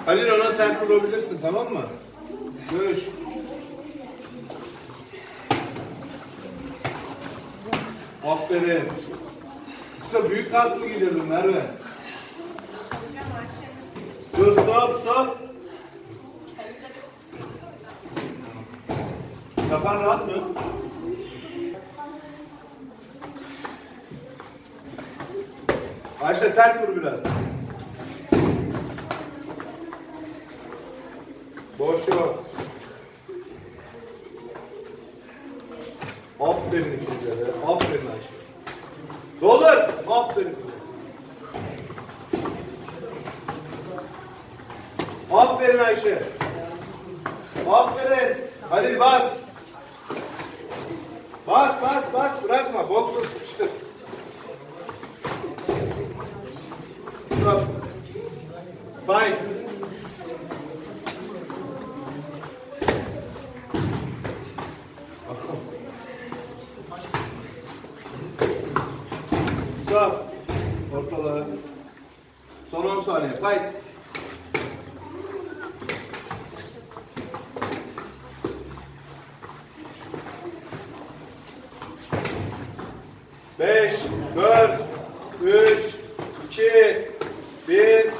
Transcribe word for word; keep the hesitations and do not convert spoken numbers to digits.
Halil ona sert vurabilirsin, tamam mı? Görüş. Aferin. Kısa büyük kas mı gidiyordun Merve? Dur, stop stop. Kafan rahat mı? Ayşe sert vur biraz. Boş yok. Aferin ikinize de. Aferin Ayşe. Doldur. Aferin. Aferin Ayşe. Aferin. Halil bas. Bas bas bas. Bırakma. Boksa sıkıştır. Stop. Fight. Stop. Ortalığı. Son on saniye. Fight. Beş, dört, üç, iki, bir.